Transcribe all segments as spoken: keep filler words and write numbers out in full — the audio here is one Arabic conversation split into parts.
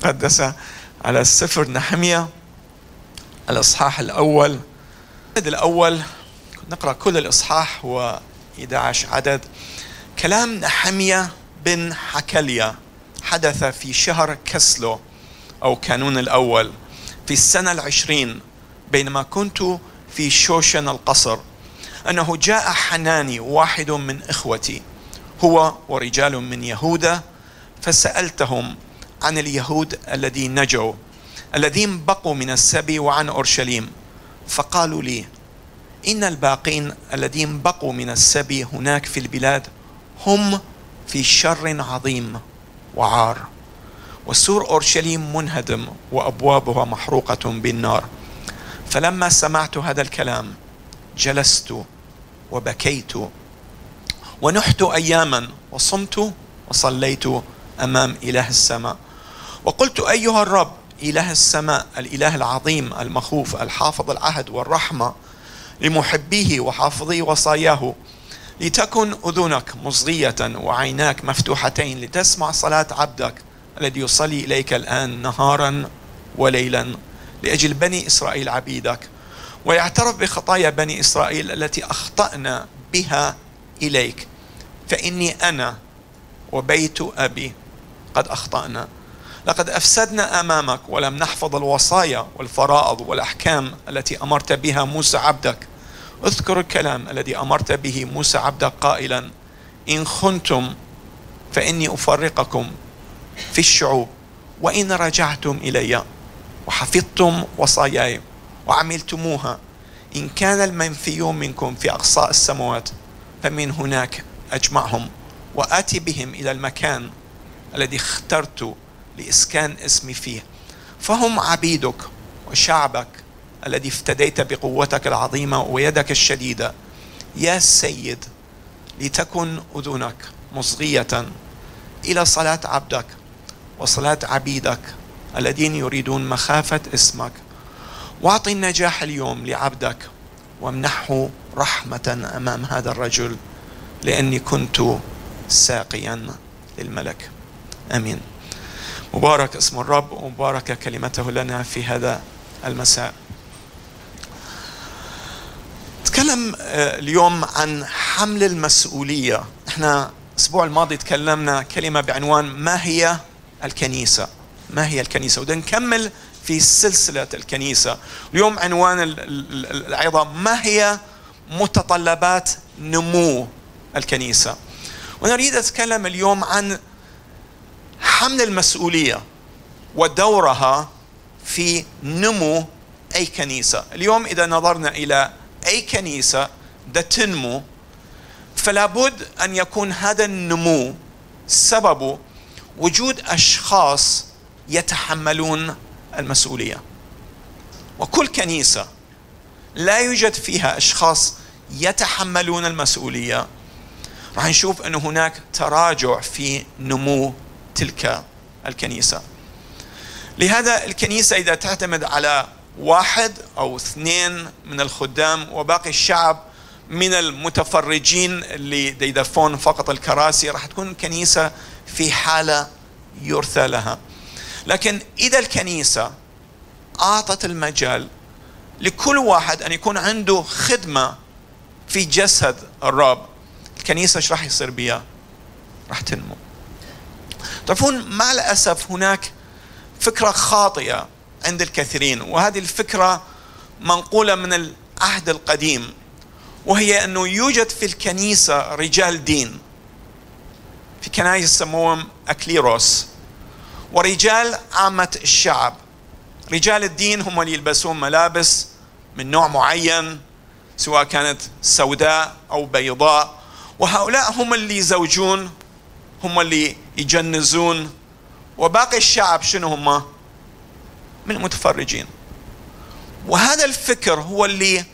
المقدسة على سفر نحمية الإصحاح الأول. الأول نقرأ كل الإصحاح، هو إحدى عشر عدد. كلام نحمية بن حكلية حدث في شهر كسلو أو كانون الأول في السنة العشرين، بينما كنت في شوشن القصر، أنه جاء حناني واحد من إخوتي هو ورجال من يهوذا، فسألتهم عن اليهود الذين نجوا الذين بقوا من السبي وعن أورشليم، فقالوا لي إن الباقين الذين بقوا من السبي هناك في البلاد هم في شر عظيم وعار، وسور أورشليم منهدم وأبوابها محروقة بالنار. فلما سمعت هذا الكلام جلست وبكيت ونحت أياما وصمت وصليت أمام إله السماء، وقلت أيها الرب إله السماء الإله العظيم المخوف الحافظ العهد والرحمة لمحبيه وحافظي وصاياه، لتكن أذنك مصغية وعيناك مفتوحتين لتسمع صلاة عبدك الذي يصلي إليك الآن نهارا وليلا لأجل بني إسرائيل عبيدك، ويعترف بخطايا بني إسرائيل التي أخطأنا بها إليك، فإني أنا وبيت أبي قد أخطأنا، لقد أفسدنا أمامك ولم نحفظ الوصايا والفرائض والأحكام التي أمرت بها موسى عبدك. اذكر الكلام الذي أمرت به موسى عبدك قائلا إن خنتم فإني أفرقكم في الشعوب، وإن رجعتم إلي وحفظتم وصاياي وعملتموها، إن كان المنفيون منكم في أقصاء السماوات فمن هناك أجمعهم وآتي بهم إلى المكان الذي اخترت لإسكان اسمي فيه، فهم عبيدك وشعبك الذي افتديت بقوتك العظيمة ويدك الشديدة. يا سيد، لتكن أذنك مصغية إلى صلاة عبدك وصلاة عبيدك الذين يريدون مخافة اسمك، واعطي النجاح اليوم لعبدك وامنحه رحمة أمام هذا الرجل، لأني كنت ساقيا للملك. آمين. مبارك اسم الرب ومبارك كلمته لنا في هذا المساء. نتكلم اليوم عن حمل المسؤولية. احنا الأسبوع الماضي تكلمنا كلمة بعنوان ما هي الكنيسة؟ ما هي الكنيسة؟ وده نكمل في سلسلة الكنيسة. اليوم عنوان العظة ما هي متطلبات نمو الكنيسة، ونريد أتكلم اليوم عن حمل المسؤولية ودورها في نمو أي كنيسة. اليوم إذا نظرنا إلى أي كنيسة ده تنمو، فلا بد أن يكون هذا النمو سببه وجود أشخاص يتحملون المسؤولية. وكل كنيسة لا يوجد فيها أشخاص يتحملون المسؤولية راح نشوف أن هناك تراجع في نمو تلك الكنيسة. لهذا الكنيسة إذا تعتمد على واحد أو اثنين من الخدام وباقي الشعب من المتفرجين اللي يدفون فقط الكراسي، راح تكون الكنيسة في حالة يرثى لها. لكن إذا الكنيسة أعطت المجال لكل واحد أن يكون عنده خدمة في جسد الرب، الكنيسة ايش راح يصير بها؟ راح تنمو. تعرفون مع الأسف هناك فكرة خاطئة عند الكثيرين، وهذه الفكرة منقولة من العهد القديم، وهي أنه يوجد في الكنيسة رجال دين، في كنائس يسموهم أكليروس، ورجال عامة الشعب. رجال الدين هم اللي يلبسون ملابس من نوع معين سواء كانت سوداء أو بيضاء، وهؤلاء هم اللي يزوجون، هم اللي يجنزون، وباقي الشعب شنو هم؟ من المتفرجين. وهذا الفكر هو اللي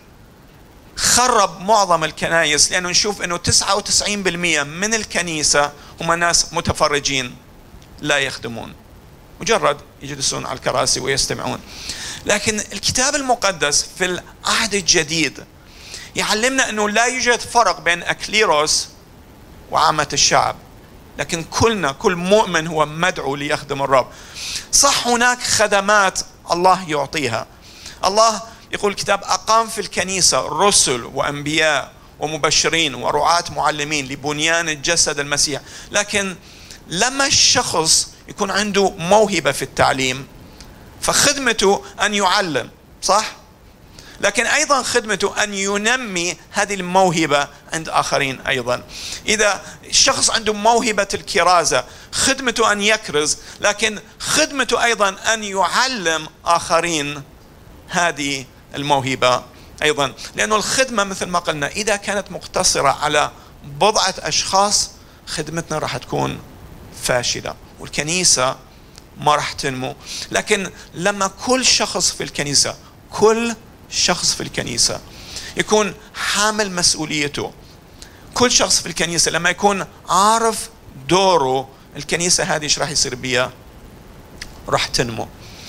خرب معظم الكنائس، لأنه نشوف أنه تسعة وتسعين بالمئة من الكنيسة هم ناس متفرجين لا يخدمون، مجرد يجلسون على الكراسي ويستمعون. لكن الكتاب المقدس في العهد الجديد يعلمنا أنه لا يوجد فرق بين أكليروس وعامة الشعب، لكن كلنا كل مؤمن هو مدعو ليخدم الرب. صح هناك خدمات الله يعطيها. الله يقول الكتاب أقام في الكنيسة رسل وأنبياء ومبشرين ورعاة معلمين لبنيان الجسد المسيح. لكن لما الشخص يكون عنده موهبة في التعليم فخدمته أن يعلم، صح؟ لكن أيضا خدمته أن ينمي هذه الموهبة عند آخرين أيضا. إذا الشخص عنده موهبة الكرازة خدمته أن يكرز، لكن خدمته أيضا أن يعلم آخرين هذه الموهبة أيضا. لأنه الخدمة مثل ما قلنا إذا كانت مقتصرة على بضعة أشخاص خدمتنا راح تكون فاشلة والكنيسة ما راح تنمو. لكن لما كل شخص في الكنيسة كل شخص في الكنيسة يكون حامل مسؤوليته، كل شخص في الكنيسة لما يكون عارف دوره، الكنيسة هذه ايش راح يصير بيها؟ راح تنمو.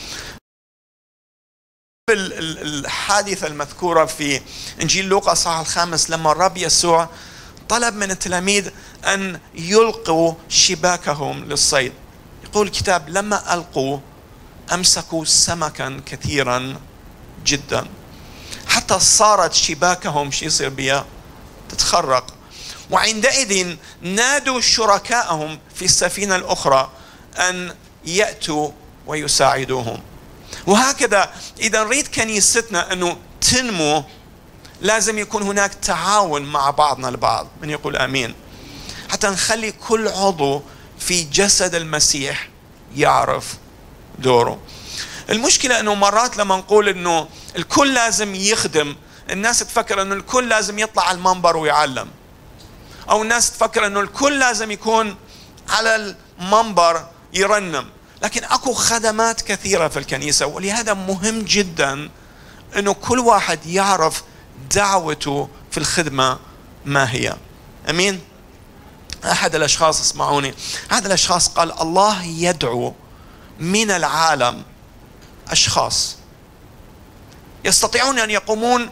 الحادثة المذكورة في إنجيل لوقا صح الخامس لما الرب يسوع طلب من التلاميذ أن يلقوا شباكهم للصيد، يقول الكتاب لما ألقوا أمسكوا سمكا كثيرا جدا حتى صارت شباكهم شو يصير بها؟ تتخرق. وعندئذ نادوا شركائهم في السفينة الأخرى أن يأتوا ويساعدوهم. وهكذا إذا نريد كنيستنا أنه تنمو لازم يكون هناك تعاون مع بعضنا البعض. من يقول آمين؟ حتى نخلي كل عضو في جسد المسيح يعرف دوره. المشكلة أنه مرات لما نقول أنه الكل لازم يخدم، الناس تفكر أنه الكل لازم يطلع على المنبر ويعلم، أو الناس تفكر أنه الكل لازم يكون على المنبر يرنم. لكن أكو خدمات كثيرة في الكنيسة، ولهذا مهم جدا أنه كل واحد يعرف دعوته في الخدمة ما هي. أمين؟ أحد الأشخاص اسمعوني، أحد الأشخاص قال الله يدعو من العالم أشخاص يستطيعون أن يقومون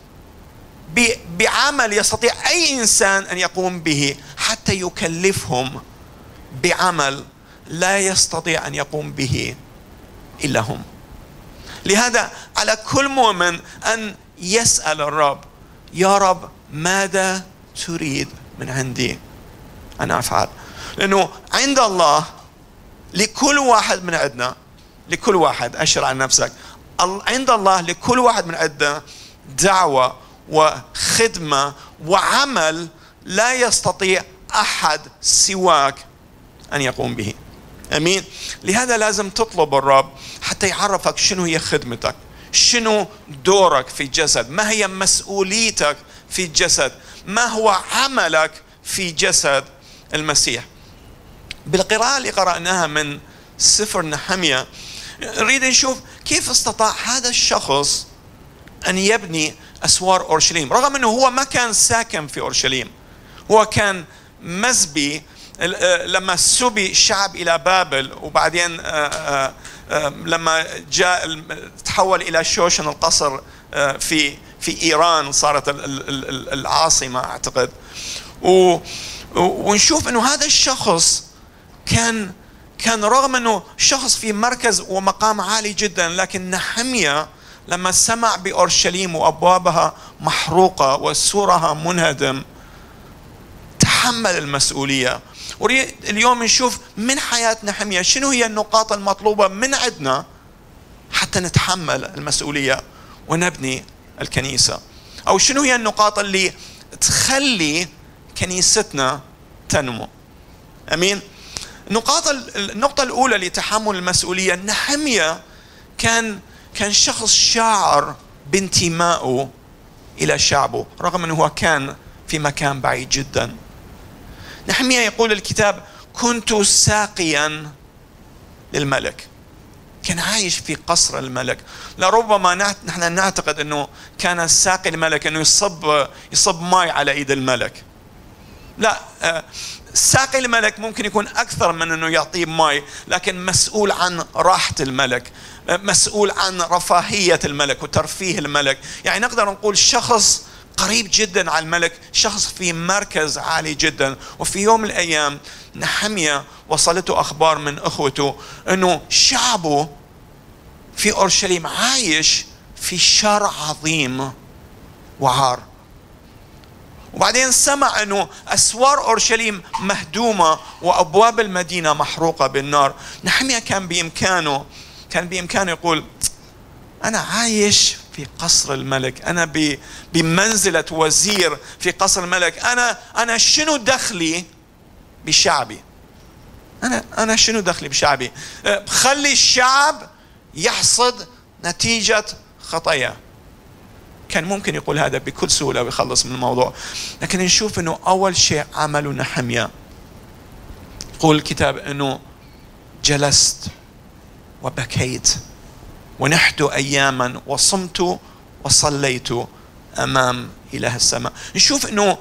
بعمل يستطيع أي إنسان أن يقوم به حتى يكلفهم بعمل لا يستطيع أن يقوم به إلا هم. لهذا على كل مؤمن أن يسأل الرب يا رب ماذا تريد من عندي أن أفعل؟ لأنه عند الله لكل واحد من عندنا، لكل واحد أشر عن نفسك، عند الله لكل واحد من عندنا دعوة وخدمة وعمل لا يستطيع أحد سواك أن يقوم به. أمين؟ لهذا لازم تطلب الرب حتى يعرفك شنو هي خدمتك، شنو دورك في الجسد، ما هي مسؤوليتك في الجسد، ما هو عملك في جسد المسيح. بالقراءة اللي قرأناها من سفر نحمية نريد نشوف كيف استطاع هذا الشخص أن يبني أسوار أورشليم رغم أنه هو ما كان ساكن في أورشليم، هو كان مزبي لما سبي الشعب إلى بابل، وبعدين لما جاء تحول إلى شوشن القصر في في إيران صارت العاصمة أعتقد. ونشوف أنه هذا الشخص كان كان رغم أنه شخص في مركز ومقام عالي جدا، لكن نحمية لما سمع بأورشليم وأبوابها محروقة وسورها منهدم تحمل المسؤولية. وريد اليوم نشوف من حياة نحمية شنو هي النقاط المطلوبة من عندنا حتى نتحمل المسؤولية ونبني الكنيسة، أو شنو هي النقاط اللي تخلي كنيستنا تنمو. أمين؟ النقاط النقطة الأولى لتحمل المسؤولية، نحمية كان كان شخص شاعر بانتمائه إلى شعبه رغم أنه هو كان في مكان بعيد جدا. نحمية يقول الكتاب كنت ساقيا للملك، كان عايش في قصر الملك. لربما نحن نعتقد أنه كان ساقي الملك أنه يصب يصب ماء على إيد الملك، لا، ساقي الملك ممكن يكون أكثر من أنه يعطيه ماء، لكن مسؤول عن راحة الملك، مسؤول عن رفاهية الملك وترفيه الملك. يعني نقدر نقول شخص قريب جدا على الملك، شخص في مركز عالي جدا. وفي يوم من الأيام نحميا وصلته أخبار من أخوته أنه شعبه في أورشليم عايش في شر عظيم وعار. وبعدين سمع أنه أسوار أورشليم مهدومة وأبواب المدينة محروقة بالنار. نحميا كان بإمكانه كان بإمكانه يقول أنا عايش في قصر الملك، أنا بمنزلة وزير في قصر الملك، أنا أنا شنو دخلي بشعبي؟ أنا أنا شنو دخلي بشعبي؟ خلي الشعب يحصد نتيجة خطايا. كان ممكن يقول هذا بكل سهولة ويخلص من الموضوع، لكن نشوف أنه أول شيء عمله نحميا، يقول الكتاب أنه جلست وبكيت ونحت أياما وصمت وصليت أمام إله السماء. نشوف أنه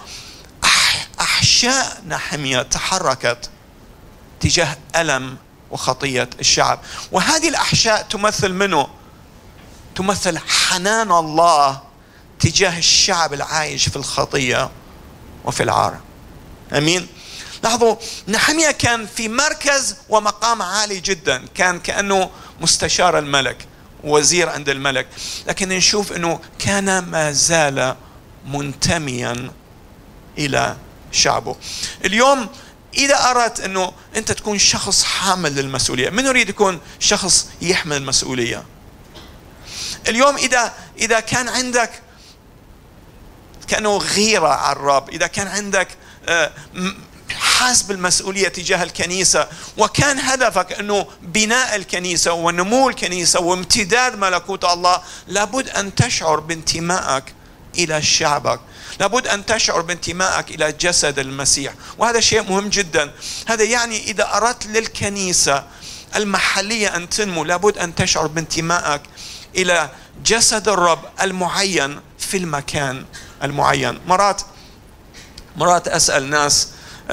أحشاء نحميا تحركت تجاه ألم وخطية الشعب، وهذه الأحشاء تمثل منه تمثل حنان الله تجاه الشعب العايش في الخطية وفي العار. أمين. لاحظوا نحميا كان في مركز ومقام عالي جدا، كان كأنه مستشار الملك، وزير عند الملك، لكن نشوف أنه كان ما زال منتميا إلى شعبه. اليوم إذا أردت أنه أنت تكون شخص حامل للمسؤولية، من يريد يكون شخص يحمل المسؤولية؟ اليوم إذا إذا كان عندك كأنه غيرة على الرب، إذا كان عندك حاسس بالمسؤولية تجاه الكنيسة، وكان هدفك أنه بناء الكنيسة ونمو الكنيسة وامتداد ملكوت الله، لابد أن تشعر بانتمائك إلى شعبك، لابد أن تشعر بانتمائك إلى جسد المسيح، وهذا شيء مهم جدا. هذا يعني إذا أردت للكنيسة المحلية أن تنمو، لابد أن تشعر بانتمائك إلى جسد الرب المعين في المكان المعين. مرات مرات أسأل ناس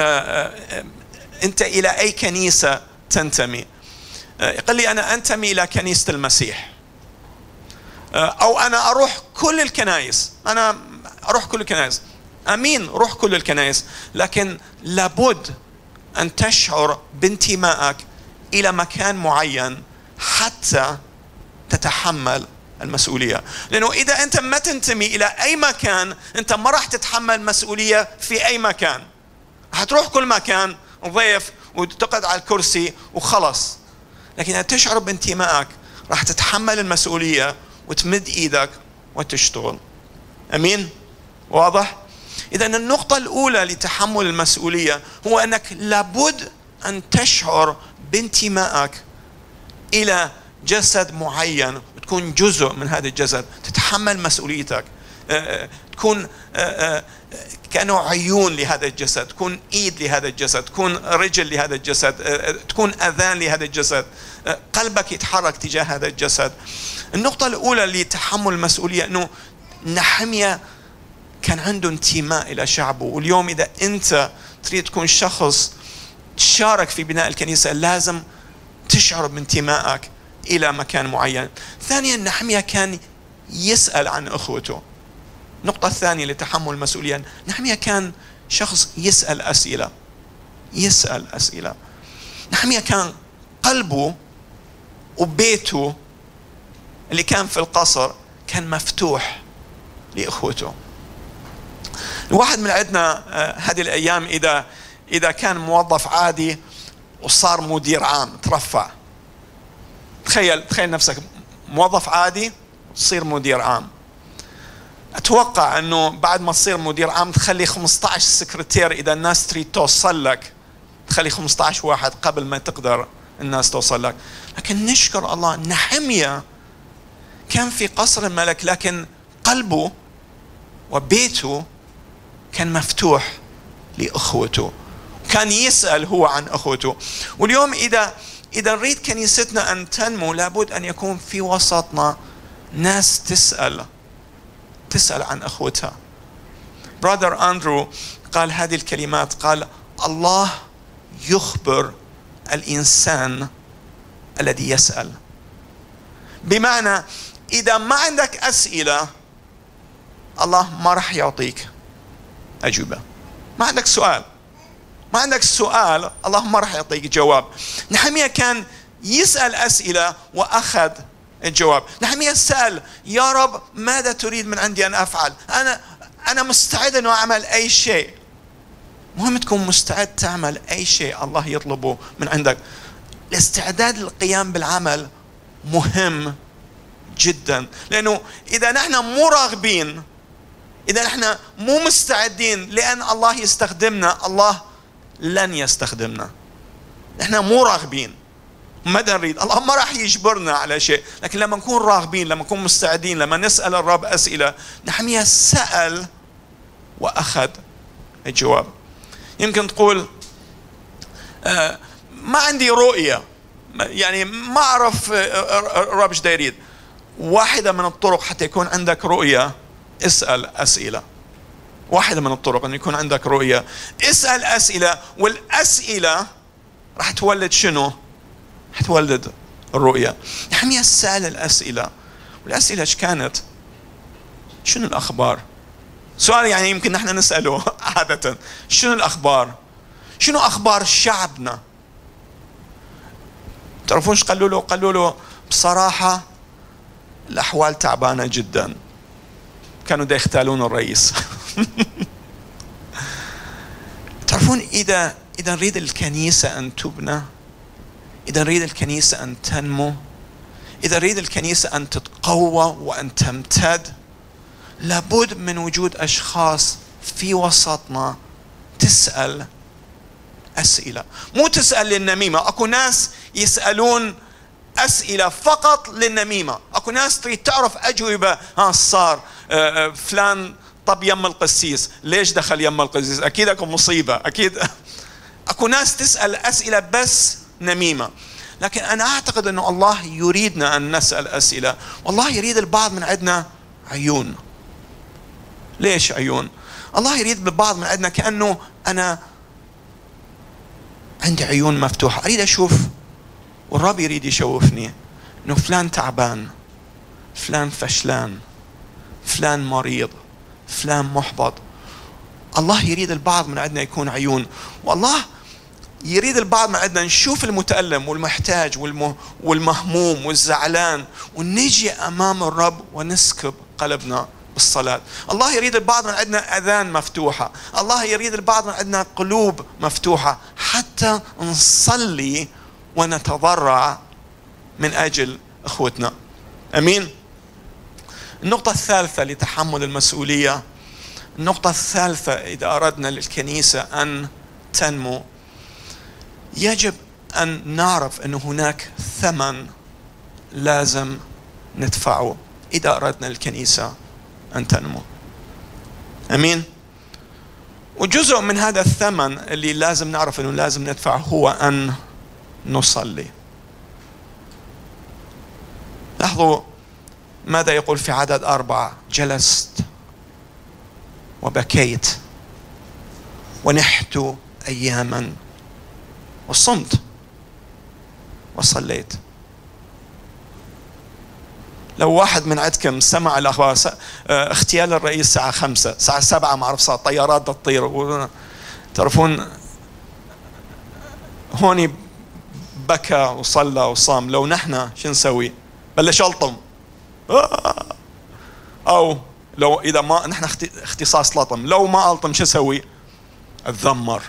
أنت إلى أي كنيسة تنتمي؟ يقول لي أنا أنتمي إلى كنيسة المسيح، أو أنا أروح كل الكنائس، أنا أروح كل الكنائس. أمين، روح كل الكنائس، لكن لابد أن تشعر بانتمائك إلى مكان معين حتى تتحمل المسؤولية. لأنه إذا أنت ما تنتمي إلى أي مكان، أنت ما راح تتحمل مسؤولية في أي مكان، هتروح كل مكان ضيف وتقعد على الكرسي وخلص. لكن إذا تشعر بانتمائك راح تتحمل المسؤولية وتمد إيدك وتشتغل. أمين؟ واضح؟ إذا النقطة الأولى لتحمل المسؤولية هو أنك لابد أن تشعر بانتمائك إلى جسد معين، وتكون جزء من هذا الجسد، تتحمل مسؤوليتك، تكون كأنه عيون لهذا الجسد، تكون إيد لهذا الجسد، تكون رجل لهذا الجسد، تكون أذان لهذا الجسد، قلبك يتحرك تجاه هذا الجسد. النقطة الأولى لتحمل المسؤولية أنه نحميا كان عنده انتماء إلى شعبه. واليوم إذا أنت تريد تكون شخص تشارك في بناء الكنيسة، لازم تشعر بانتمائك إلى مكان معين. ثانيا نحميا كان يسأل عن أخوته. النقطة الثانية لتحمل المسؤولية، نحميا كان شخص يسأل أسئلة يسأل أسئلة. نحميا كان قلبه وبيته اللي كان في القصر كان مفتوح لأخوته. الواحد من عندنا هذه الأيام إذا إذا كان موظف عادي وصار مدير عام ترفع، تخيل تخيل نفسك موظف عادي تصير مدير عام. أتوقع أنه بعد ما تصير مدير عام تخلي خمسة عشر سكرتير، إذا الناس تريد توصل لك تخلي خمسة عشر واحد قبل ما تقدر الناس توصل لك. لكن نشكر الله نحميا كان في قصر الملك، لكن قلبه وبيته كان مفتوح لأخوته، كان يسأل هو عن أخوته. واليوم إذا إذا نريد كنيستنا أن تنمو، لابد أن يكون في وسطنا ناس تسأل تسأل عن أخوتها. برادر أندرو قال هذه الكلمات، قال الله يخبر الإنسان الذي يسأل. بمعنى إذا ما عندك أسئلة الله ما راح يعطيك أجوبة. ما عندك سؤال، ما عندك سؤال، الله ما راح يعطيك جواب. نحمية كان يسأل أسئلة وأخذ الجواب. نحمية سأل: يا رب ماذا تريد من عندي أن أفعل؟ أنا أنا مستعد أن أعمل أي شيء. مهم تكون مستعد تعمل أي شيء الله يطلبه من عندك. الاستعداد للقيام بالعمل مهم جدا، لأنه إذا نحن مو راغبين، إذا نحن مو مستعدين لأن الله يستخدمنا، الله لن يستخدمنا. نحن مو راغبين، ما نريد، الله ما راح يجبرنا على شيء. لكن لما نكون راغبين، لما نكون مستعدين، لما نسأل الرب أسئلة. نحمية سأل وأخذ الجواب. يمكن تقول آه ما عندي رؤية، يعني ما أعرف الرب ايش يريد. واحدة من الطرق حتى يكون عندك رؤية: اسأل أسئلة. واحدة من الطرق أن يكون عندك رؤية: اسأل أسئلة، والأسئلة راح تولد شنو؟ راح تولد الرؤية. نحمية سأل الأسئلة، والأسئلة ايش كانت؟ شنو الأخبار؟ سؤال يعني يمكن نحن نسأله عادة: شنو الأخبار؟ شنو أخبار شعبنا؟ تعرفون ايش قالوا له؟ قالوا له بصراحة الأحوال تعبانة جدا. كانوا دا يختالون الرئيس. تعرفون إذا إذا نريد الكنيسة أن تبنى، إذا نريد الكنيسة أن تنمو، إذا نريد الكنيسة أن تتقوى وأن تمتد، لابد من وجود أشخاص في وسطنا تسأل أسئلة. مو تسأل للنميمة. أكو ناس يسألون أسئلة فقط للنميمة. أكو ناس تريد تعرف أجوبة. ها صار آه فلان طب يم القسيس، ليش دخل يم القسيس؟ أكيد أكو مصيبة، أكيد. أكو ناس تسأل أسئلة بس نميمة. لكن أنا أعتقد أنه الله يريدنا أن نسأل أسئلة، والله يريد البعض من عندنا عيون. ليش عيون؟ الله يريد بالبعض من عندنا كأنه أنا عندي عيون مفتوحة، أريد أشوف، والرب يريد يشوفني إنه فلان تعبان، فلان فشلان، فلان مريض، فلان محبط. الله يريد البعض من عندنا يكون عيون، والله يريد البعض من عندنا نشوف المتألم والمحتاج والمهموم والزعلان، ونجي أمام الرب ونسكب قلبنا بالصلاة. الله يريد البعض من عندنا أذان مفتوحة، الله يريد البعض من عندنا قلوب مفتوحة حتى نصلي ونتضرع من أجل أخوتنا. أمين. النقطة الثالثة لتحمل المسؤولية، النقطة الثالثة إذا أردنا للكنيسة أن تنمو، يجب أن نعرف أن هناك ثمن لازم ندفعه إذا أردنا للكنيسة أن تنمو. أمين. وجزء من هذا الثمن اللي لازم نعرف أنه لازم ندفعه هو أن نصلي. لاحظوا ماذا يقول في عدد أربعة: جلست وبكيت ونحت أياما وصمت وصليت. لو واحد من عندكم سمع الأخبار اغتيال الرئيس الساعة خمسة، الساعة سبعة ما أعرف صار طيارات تطير، تعرفون هوني بكى وصلى وصام. لو نحن شو نسوي؟ بلش ألطم. أو لو إذا ما نحن اختصاص لطم، لو ما ألطم شو أسوي؟ أتذمر.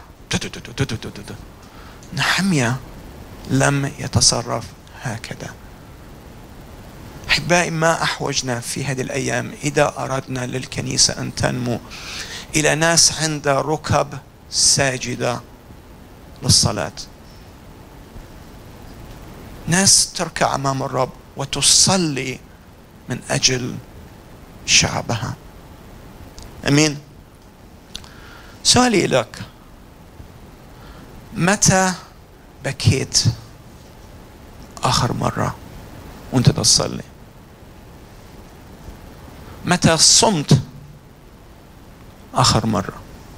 نحمية لم يتصرف هكذا. أحبائي، ما أحوجنا في هذه الأيام إذا أردنا للكنيسة أن تنمو إلى ناس عندها ركب ساجدة للصلاة، ناس تركع أمام الرب وتصلي من أجل شعبها. أمين. سؤالي لك: متى بكيت آخر مرة وأنت تصلي؟ متى صمت آخر مرة؟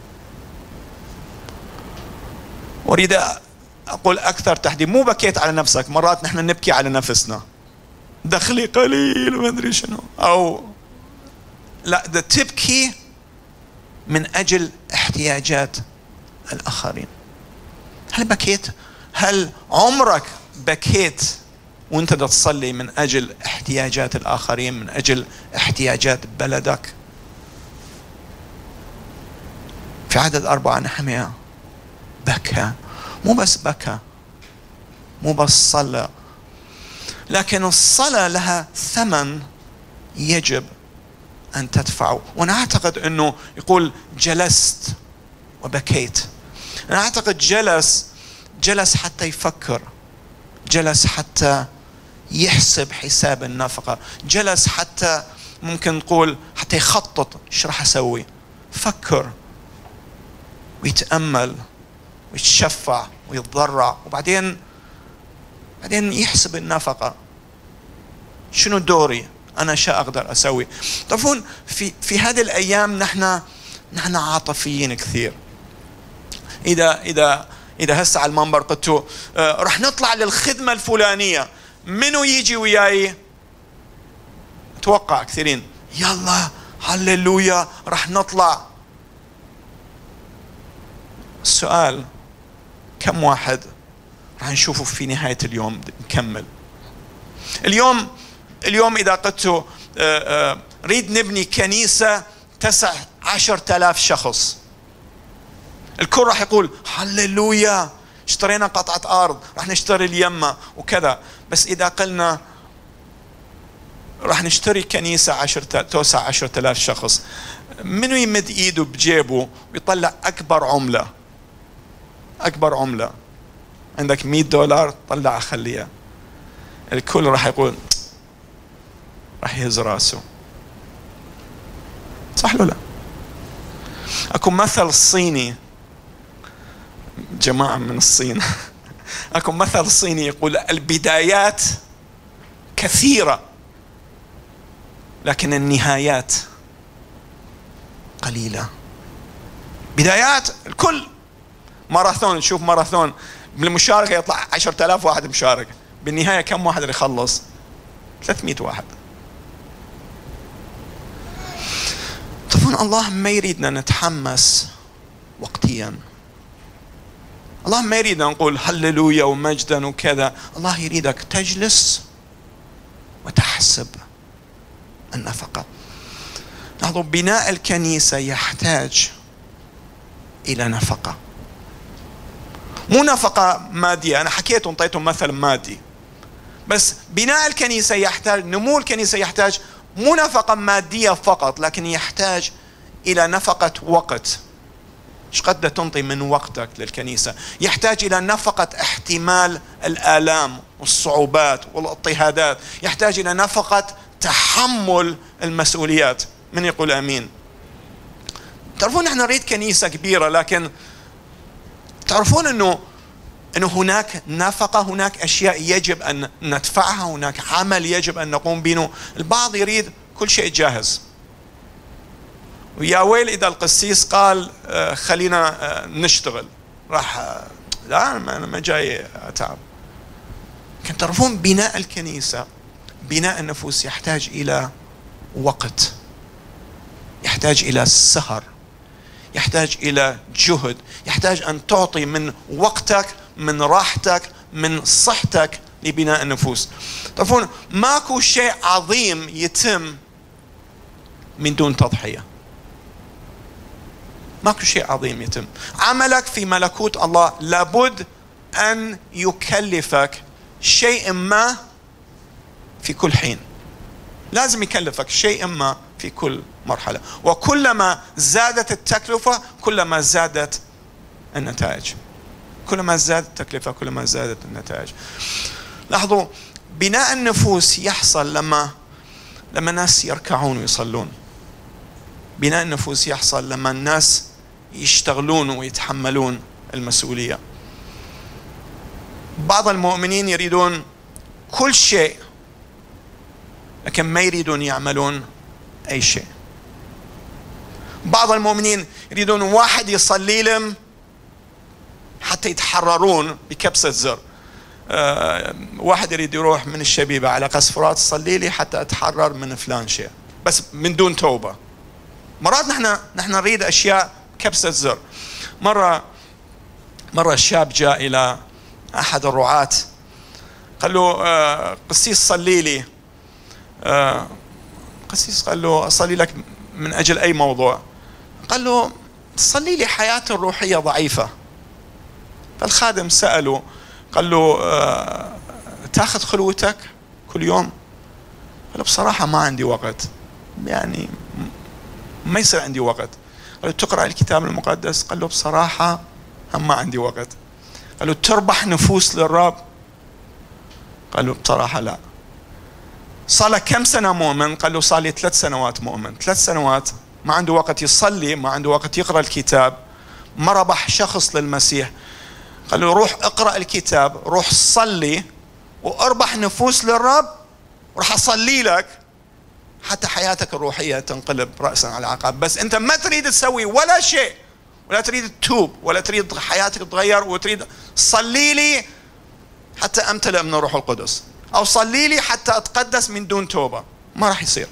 أريد أقول أكثر تحديد، مو بكيت على نفسك، مرات نحن نبكي على نفسنا، دخلي قليل وما أدري شنو، أو لا، ده تبكي من أجل احتياجات الآخرين. هل بكيت؟ هل عمرك بكيت وانت تصلي من أجل احتياجات الآخرين، من أجل احتياجات بلدك؟ في عدد أربعة نحمية بكى، مو بس بكى، مو بس صلى، لكن الصلاة لها ثمن يجب أن تدفعه. وأنا أعتقد أنه يقول جلست وبكيت. أنا أعتقد جلس جلس حتى يفكر، جلس حتى يحسب حساب النفقة، جلس حتى ممكن نقول حتى يخطط ايش راح أسوي، فكر ويتأمل ويتشفع ويتضرع، وبعدين بعدين يحسب النفقة. شنو دوري أنا، شو أقدر أسوي؟ تعرفون في في هذه الأيام نحن نحن عاطفيين كثير. إذا إذا إذا هسه على المنبر قلت آه رح نطلع للخدمة الفلانية، منو يجي وياي؟ أتوقع كثيرين يلا هللويا رح نطلع. السؤال كم واحد رح نشوفه في نهاية اليوم نكمل؟ اليوم اليوم إذا قلت ريد نبني كنيسة تسع عشرة آلاف شخص، الكل راح يقول هللويا اشترينا قطعة أرض، راح نشتري اليمة وكذا. بس إذا قلنا راح نشتري كنيسة عشرة توسع عشرة آلاف شخص، منو يمد إيده بجيبه ويطلع أكبر عملة؟ أكبر عملة عندك مئة دولار طلع خليها. الكل راح يقول، راح يهز راسه. صح ولا لا؟ أكو مثل صيني، جماعة من الصين أكو مثل صيني يقول البدايات كثيرة لكن النهايات قليلة. بدايات الكل ماراثون، نشوف ماراثون بالمشاركة يطلع عشرة آلاف واحد مشارك، بالنهاية كم واحد اللي يخلص؟ ثلاثمئة واحد. طبعا الله ما يريدنا نتحمس وقتيا، الله ما يريدنا نقول هللويا ومجدا وكذا. الله يريدك تجلس وتحسب النفقة. لاحظوا بناء الكنيسة يحتاج إلى نفقة، مو نفقة مادية. أنا حكيت وانطيتم مثل مادي، بس بناء الكنيسة يحتاج، نمو الكنيسة يحتاج مو نفقة مادية فقط، لكن يحتاج إلى نفقة وقت. ايش قد تنطي من وقتك للكنيسة؟ يحتاج إلى نفقة احتمال الآلام والصعوبات والاضطهادات، يحتاج إلى نفقة تحمل المسؤوليات. من يقول أمين؟ تعرفون نحن نريد كنيسة كبيرة، لكن تعرفون أنه أنه هناك نفقة، هناك أشياء يجب أن ندفعها، هناك عمل يجب أن نقوم به. البعض يريد كل شيء جاهز، ويا ويل إذا القسيس قال خلينا نشتغل، راح لا أنا ما جاي أتعب. لكن تعرفون بناء الكنيسة، بناء النفوس يحتاج إلى وقت، يحتاج إلى سهر، يحتاج إلى جهد، يحتاج أن تعطي من وقتك، من راحتك، من صحتك لبناء النفوس. تعرفون ماكو شيء عظيم يتم من دون تضحية، ماكو شيء عظيم يتم. عملك في ملكوت الله لابد أن يكلفك شيء ما في كل حين، لازم يكلفك شيء ما في كل مرحلة، وكلما زادت التكلفة كلما زادت النتائج، كلما زادت التكلفة كلما زادت النتائج. لاحظوا بناء النفوس يحصل لما لما الناس يركعون ويصلون. بناء النفوس يحصل لما الناس يشتغلون ويتحملون المسؤولية. بعض المؤمنين يريدون كل شيء لكن ما يريدون يعملون أي شيء. بعض المؤمنين يريدون واحد يصلي لهم حتى يتحررون بكبسة زر. أه واحد يريد يروح من الشبيبة على قصفرات صلي لي حتى أتحرر من فلان شيء، بس من دون توبة. مرات نحن نحن نريد أشياء كبسة زر. مرة مرة الشاب جاء إلى أحد الرعاة قال له آه قسيس صلي لي. آه قسيس قال له أصلي لك من أجل أي موضوع؟ قال له صلي لي حياتي الروحية ضعيفة. فالخادم سأله قال له آه تاخذ خلوتك كل يوم؟ قال له بصراحة ما عندي وقت، يعني ما يصير عندي وقت. قال له تقرأ الكتاب المقدس؟ قال له بصراحة هم ما عندي وقت. قال له تربح نفوس للرب؟ قال له بصراحة لا. صار لك كم سنة مؤمن؟ قال له صار لي ثلاث سنوات مؤمن. ثلاث سنوات ما عنده وقت يصلي، ما عنده وقت يقرأ الكتاب، ما ربح شخص للمسيح. قال له روح اقرأ الكتاب، روح صلي واربح نفوس للرب، وراح أصلي لك حتى حياتك الروحية تنقلب رأسا على عقب. بس أنت ما تريد تسوي ولا شيء، ولا تريد تتوب، ولا تريد حياتك تتغير، وتريد صلي لي حتى أمتلئ من الروح القدس، أو صلي لي حتى أتقدس من دون توبة. ما راح يصير.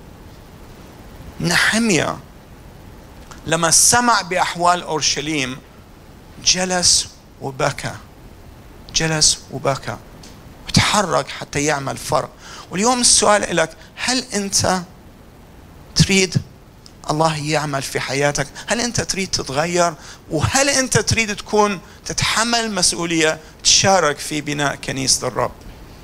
نحميا لما سمع بأحوال أورشليم جلس وبكى، جلس وبكى وتحرك حتى يعمل فرق. واليوم السؤال لك، هل أنت تريد الله يعمل في حياتك؟ هل أنت تريد تتغير؟ وهل أنت تريد تكون تتحمل مسؤولية تشارك في بناء كنيسة الرب؟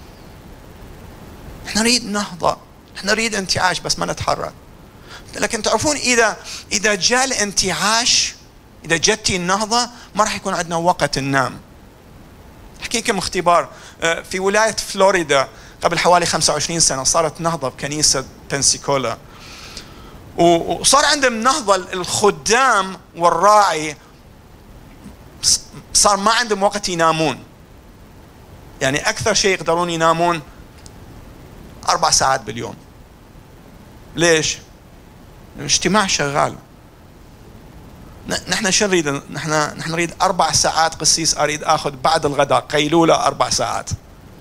احنا نريد نهضة، احنا نريد انتعاش، بس ما نتحرك. لكن تعرفون إذا إذا جاء الانتعاش، إذا جتي النهضة، ما راح يكون عندنا وقت ننام. أحكي لكم اختبار. في ولاية فلوريدا قبل حوالي خمسة وعشرين سنة صارت نهضة بكنيسة بنسيكولا، وصار عندهم نهضة. الخدام والراعي صار ما عندهم وقت ينامون، يعني أكثر شيء يقدرون ينامون أربع ساعات باليوم. ليش؟ الاجتماع شغال. نحن شو نريد؟ نحن نحن نريد أربع ساعات قسيس، أريد أخذ بعد الغداء قيلولة أربع ساعات.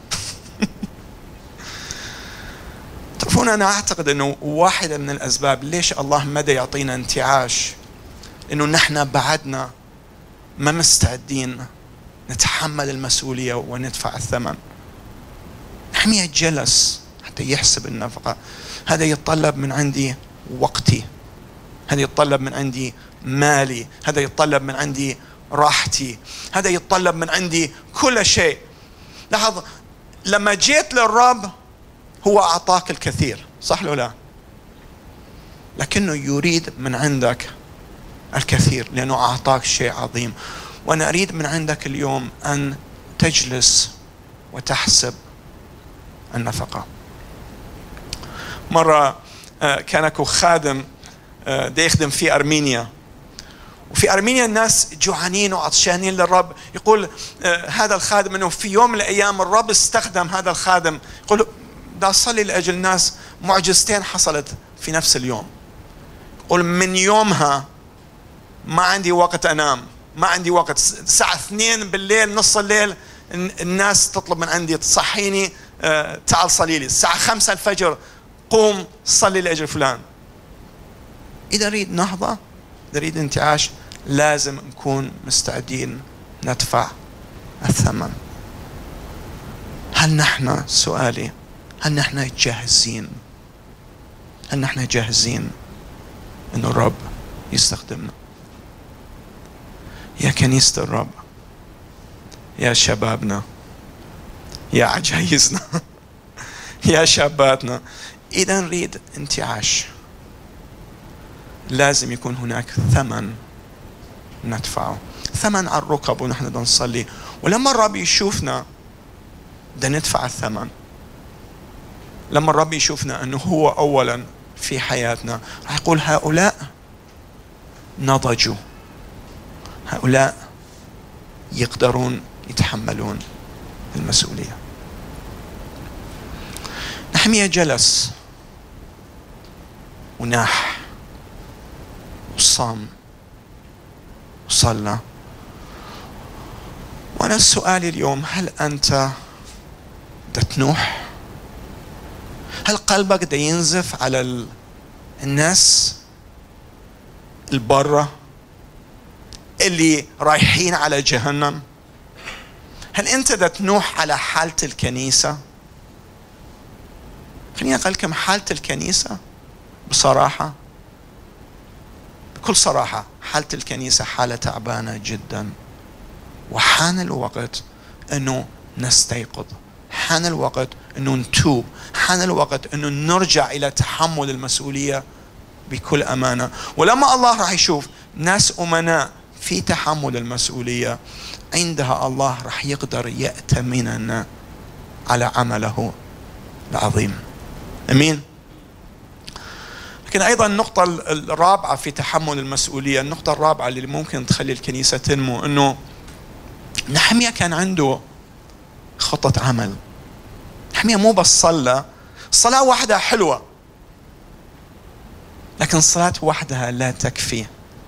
تعرفون أنا أعتقد أنه واحدة من الأسباب ليش الله مدى يعطينا انتعاش، أنه نحن بعدنا ما مستعدين نتحمل المسؤولية وندفع الثمن. نحمية جلس حتى يحسب النفقة. هذا يتطلب من عندي وقتي، هذا يتطلب من عندي مالي، هذا يتطلب من عندي راحتي، هذا يتطلب من عندي كل شيء. لاحظ لما جيت للرب هو أعطاك الكثير، صح ولا لا؟ لكنه يريد من عندك الكثير لأنه أعطاك شيء عظيم. وأنا أريد من عندك اليوم أن تجلس وتحسب النفقة. مرة كان اكو خادم دا يخدم في أرمينيا، وفي أرمينيا الناس جوعانين وعطشانين للرب. يقول هذا الخادم انه في يوم من الايام الرب استخدم هذا الخادم، يقول دا صلي لاجل الناس، معجزتين حصلت في نفس اليوم. يقول من يومها ما عندي وقت انام، ما عندي وقت. الساعة اثنين بالليل، نص الليل، الناس تطلب من عندي تصحيني، تعال صلي لي. الساعة خمسة الفجر قوم صلي لأجل فلان. إذا نريد نهضة، إذا نريد انتعاش، لازم نكون مستعدين ندفع الثمن. هل نحن، سؤالي، هل نحن جاهزين؟ هل نحن جاهزين إن الرب يستخدمنا؟ يا كنيسة الرب، يا شبابنا، يا عجايزنا، يا شاباتنا، إذا نريد انتعاش لازم يكون هناك ثمن ندفعه، ثمن على الركب ونحن نصلي. ولما الرب يشوفنا بدنا ندفع الثمن. لما الرب يشوفنا أنه هو أولا في حياتنا، راح يقول هؤلاء نضجوا، هؤلاء يقدرون يتحملون المسؤولية. نحمية جلس وناح وصام وصلى. وأنا السؤال اليوم، هل أنت تنوح؟ هل قلبك دا ينزف على الناس البرة اللي رايحين على جهنم؟ هل أنت دا تنوح على حالة الكنيسة؟ خليني أقول لكم حالة الكنيسة بصراحة، بكل صراحة، حالة الكنيسة حالة تعبانة جدا، وحان الوقت أنه نستيقظ، حان الوقت أنه نتوب، حان الوقت أنه نرجع إلى تحمل المسؤولية بكل أمانة. ولما الله راح يشوف ناس أمناء في تحمل المسؤولية، عندها الله راح يقدر يأتمننا على عمله العظيم. أمين. لكن أيضا النقطة الرابعة في تحمل المسؤولية، النقطة الرابعة اللي ممكن تخلي الكنيسة تنمو، أنه نحميا كان عنده خطة عمل. نحميا مو بس صلى، الصلاة وحدها حلوة، لكن الصلاة وحدها لا تكفي،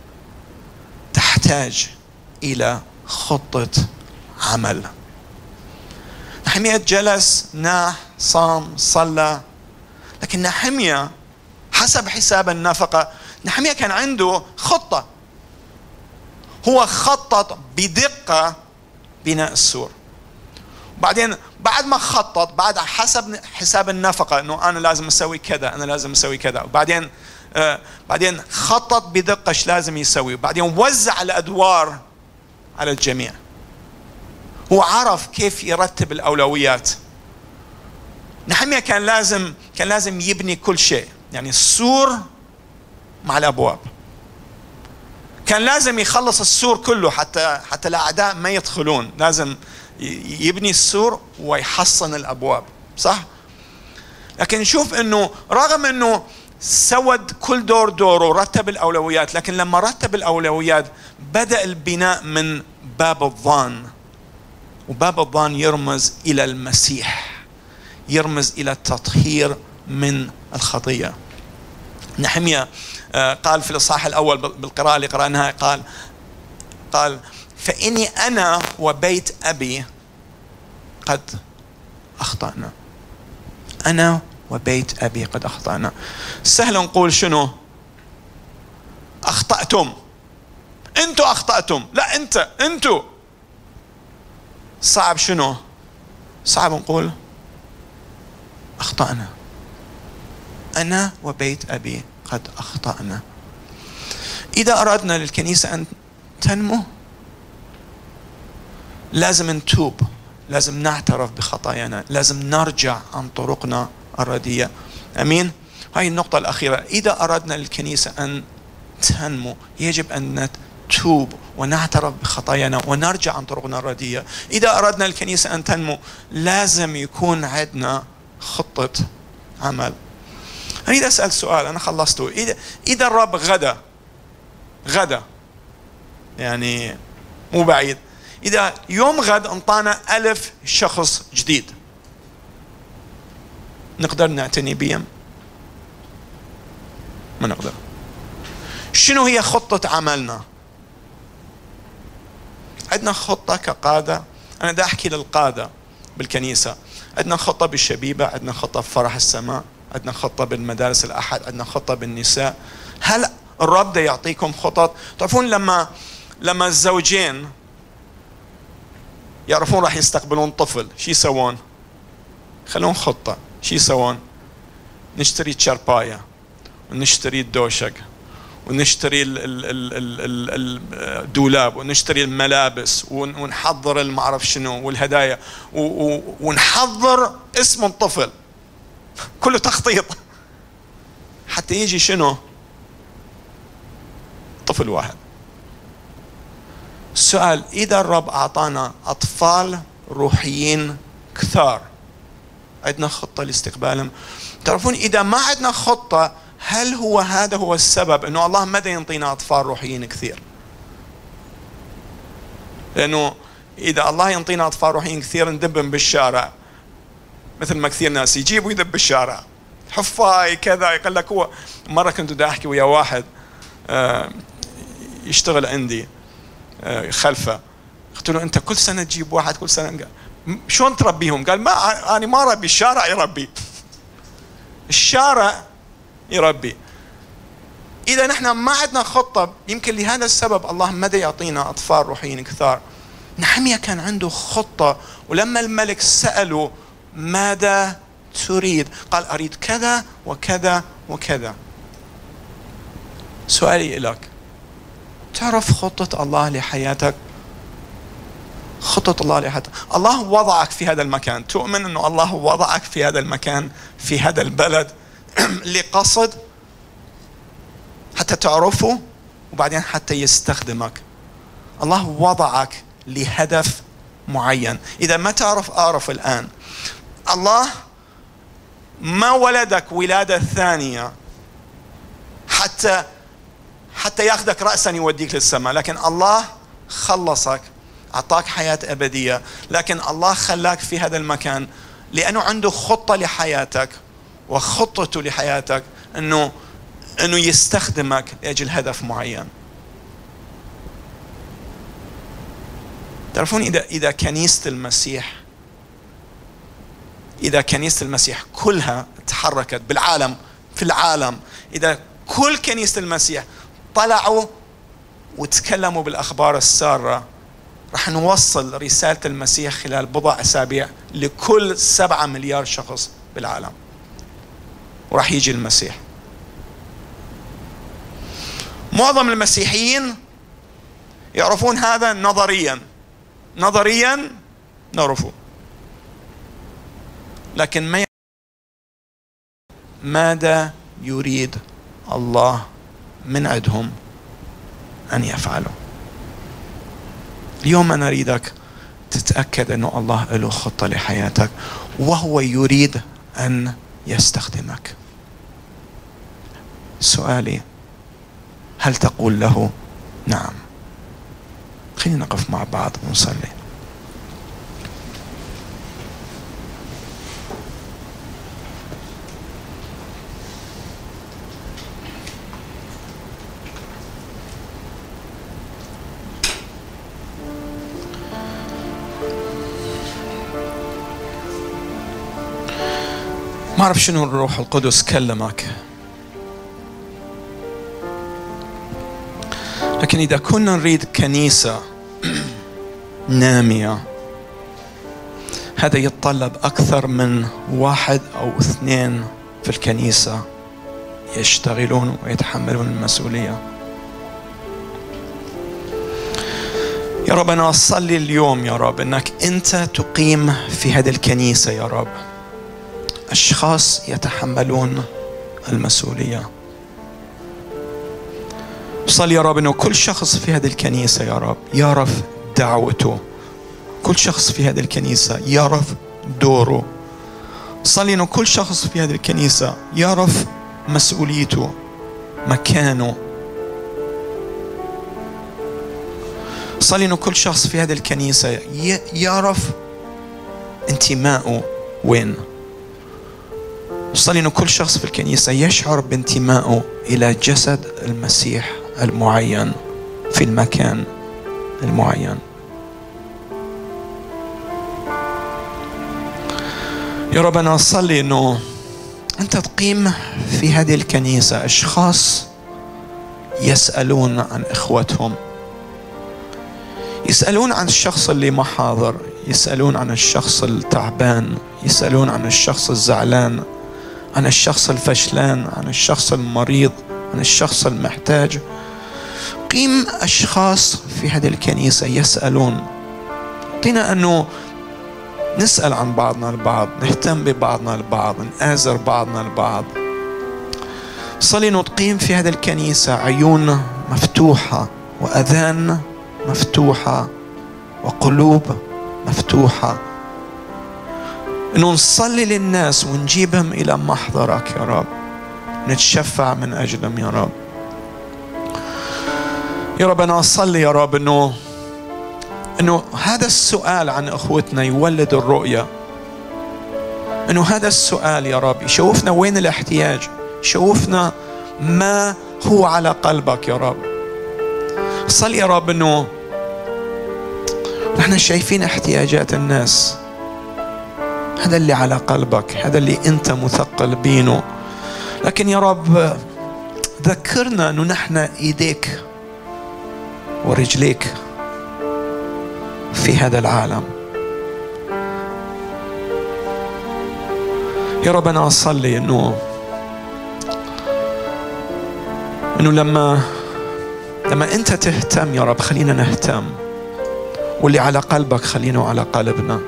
تحتاج إلى خطة عمل. نحميا جلس، ناح، صام، صلى، لكن نحميا حسب حساب النفقة، نحميا كان عنده خطة. هو خطط بدقة بناء السور. بعدين بعد ما خطط، بعد حسب حساب النفقة انه انا لازم اسوي كذا، انا لازم اسوي كذا، وبعدين آه بعدين خطط بدقة ايش لازم يسوي، وبعدين وزع الادوار على الجميع. هو عرف كيف يرتب الاولويات. نحميا كان لازم كان لازم يبني كل شيء، يعني السور مع الابواب. كان لازم يخلص السور كله حتى حتى الاعداء ما يدخلون، لازم يبني السور ويحصن الابواب، صح؟ لكن شوف انه رغم انه سود كل دور دوره ورتب الاولويات، لكن لما رتب الاولويات بدأ البناء من باب الظان، وباب الظان يرمز الى المسيح، يرمز الى التطهير من الخطية. نحميا قال في الإصحاح الأول بالقراءة اللي قرأناها، قال قال فإني أنا وبيت أبي قد أخطأنا. أنا وبيت أبي قد أخطأنا. سهل نقول شنو؟ أخطأتم، أنتوا أخطأتم، لا أنت أنتوا. صعب شنو؟ صعب نقول أخطأنا. أنا وبيت أبي قد أخطأنا. إذا أردنا للكنيسة أن تنمو لازم نتوب، لازم نعترف بخطايانا، لازم نرجع عن طرقنا الرديئة. أمين؟ هاي النقطة الأخيرة. إذا أردنا للكنيسة أن تنمو يجب أن نتوب ونعترف بخطايانا ونرجع عن طرقنا الرديئة. إذا أردنا للكنيسة أن تنمو لازم يكون عندنا خطة عمل. أريد أسأل سؤال، أنا خلصته. إذا إذا الرب غدا غدا يعني مو بعيد، إذا يوم غد انطانا ألف شخص جديد، نقدر نعتني بهم؟ ما نقدر. شنو هي خطة عملنا؟ عندنا خطة كقادة. أنا دا أحكي للقادة بالكنيسة. عندنا خطة بالشبيبة، عندنا خطة بفرح السماء، عندنا خطة بالمدارس الأحد، عندنا خطة بالنساء. هل الرب دا يعطيكم خطط؟ تعرفون لما لما الزوجين يعرفون راح يستقبلون طفل، شو يسوون؟ خلون خطة. شو يسوون؟ نشتري تشرباية، ونشتري الدوشق، ونشتري الدولاب، ونشتري الملابس، ونحضر المعرف شنو والهدايا، ونحضر اسم الطفل، كله تخطيط حتى يجي شنو؟ طفل واحد. السؤال، إذا الرب أعطانا أطفال روحيين كثار، عندنا خطة لاستقبالهم؟ تعرفون إذا ما عندنا خطة، هل هو هذا هو السبب أنه الله ماذا ينطينا أطفال روحيين كثير؟ لأنه إذا الله ينطينا أطفال روحيين كثير ندبهم بالشارع، مثل ما كثير ناس يجيب ويدب بالشارع، حفاي كذا. يقول لك هو مرة كنت دا أحكي ويا واحد يشتغل عندي خلفه، قلت له أنت كل سنة تجيب واحد كل سنة، شلون تربيهم؟ قال ما أنا ما ربي، الشارع يربي، الشارع يربي. إذا نحن ما عندنا خطة، يمكن لهذا السبب الله ما يعطينا أطفال روحيين كثار. نحميا كان عنده خطة، ولما الملك سأله ماذا تريد قال أريد كذا وكذا وكذا. سؤالي لك، تعرف خطة الله لحياتك؟ خطة الله لحياتك. الله وضعك في هذا المكان، تؤمن أنه الله وضعك في هذا المكان في هذا البلد لقصد حتى تعرفه وبعدين حتى يستخدمك. الله وضعك لهدف معين. إذا ما تعرف أعرف الآن، الله ما ولدك ولادة ثانية حتى حتى ياخذك رأسا يوديك للسماء، لكن الله خلصك، أعطاك حياة أبدية، لكن الله خلاك في هذا المكان لأنه عنده خطة لحياتك، وخطته لحياتك أنه أنه يستخدمك لأجل هدف معين. تعرفون إذا إذا كنيسة المسيح إذا كنيسة المسيح كلها تحركت بالعالم في العالم، إذا كل كنيسة المسيح طلعوا وتكلموا بالأخبار السارة، رح نوصل رسالة المسيح خلال بضع أسابيع لكل سبعة مليار شخص بالعالم، ورح يجي المسيح. معظم المسيحيين يعرفون هذا نظريا نظريا نعرفه، لكن ما ماذا يريد الله من عندهم أن يفعلوا. اليوم أنا أريدك تتأكد أنه الله له خطة لحياتك، وهو يريد أن يستخدمك. سؤالي، هل تقول له نعم؟ خلينا نقف مع بعض ونصلي. ما أعرف شنو الروح القدس كلمك، لكن إذا كنا نريد كنيسة نامية، هذا يتطلب أكثر من واحد أو اثنين في الكنيسة يشتغلون ويتحملون المسؤولية. يا رب أنا أصلي اليوم يا رب أنك أنت تقيم في هذه الكنيسة يا رب أشخاص يتحملون المسؤولية. صلي يا رب أنه كل شخص في هذه الكنيسة يا رب يعرف دعوته، كل شخص في هذه الكنيسة يعرف دوره. صلي أنه كل شخص في هذه الكنيسة يعرف مسؤوليته، مكانه. صلي أنه كل شخص في هذه الكنيسة يعرف انتمائه وين. صلي أنه كل شخص في الكنيسة يشعر بانتمائه إلى جسد المسيح المعين في المكان المعين. يا رب أنا أصلي أنه أنت تقيم في هذه الكنيسة أشخاص يسألون عن إخوتهم، يسألون عن الشخص اللي ما حاضر، يسألون عن الشخص التعبان، يسألون عن الشخص الزعلان، عن الشخص الفشلان، عن الشخص المريض، عن الشخص المحتاج. قيم أشخاص في هذه الكنيسة يسألون. اعطينا أنه نسأل عن بعضنا البعض، نهتم ببعضنا البعض، نآزر بعضنا البعض. صلي أنه تقيم في هذه الكنيسة عيون مفتوحة وأذان مفتوحة وقلوب مفتوحة، أنه نصلي للناس ونجيبهم إلى محضرك يا رب، نتشفع من أجلهم يا رب. يا رب أنا أصلي يا رب أنه أنه هذا السؤال عن أخوتنا يولد الرؤية، أنه هذا السؤال يا رب يشوفنا وين الاحتياج، يشوفنا ما هو على قلبك يا رب. صلي يا رب أنه نحن شايفين احتياجات الناس، هذا اللي على قلبك، هذا اللي أنت مثقل بينه. لكن يا رب ذكرنا أنه نحن إيديك ورجليك في هذا العالم. يا رب أنا أصلي أنه أنه لما لما أنت تهتم يا رب خلينا نهتم، واللي على قلبك خلينه على قلبنا.